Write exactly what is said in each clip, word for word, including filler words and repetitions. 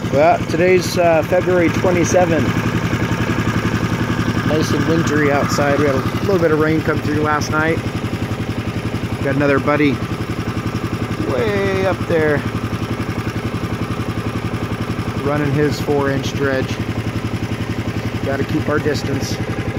Well, today's uh, February twenty-seventh. Nice and wintry outside. We had a little bit of rain come through last night. Got another buddy way up there running his four inch dredge. Got to keep our distance.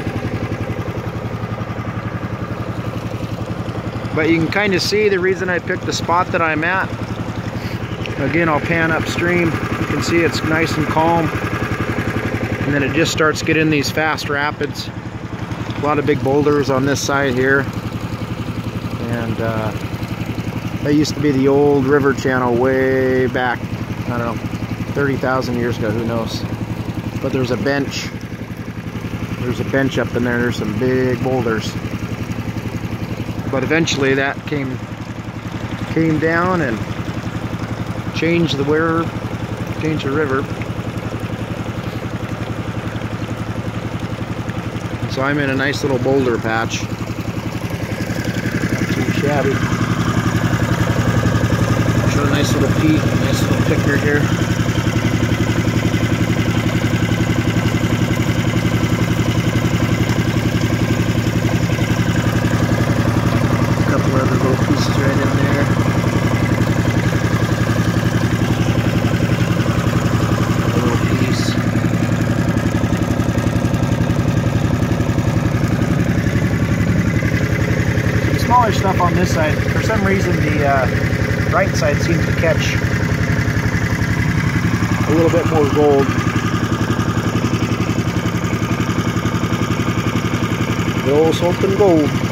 But you can kind of see the reason I picked the spot that I'm at. Again, I'll pan upstream. You can see it's nice and calm. And then it just starts getting these fast rapids. A lot of big boulders on this side here. And uh, that used to be the old river channel way back, I don't know, thirty thousand years ago, who knows. But there's a bench. There's a bench up in there. There's some big boulders. But eventually that came came down and changed the river, changed the river. So I'm in a nice little boulder patch. Not too shabby. Show a nice little peek, nice little picture here. A couple other little pieces right in there. Smaller stuff on this side. For some reason the uh, right side seems to catch a little bit more gold. The old sultan gold.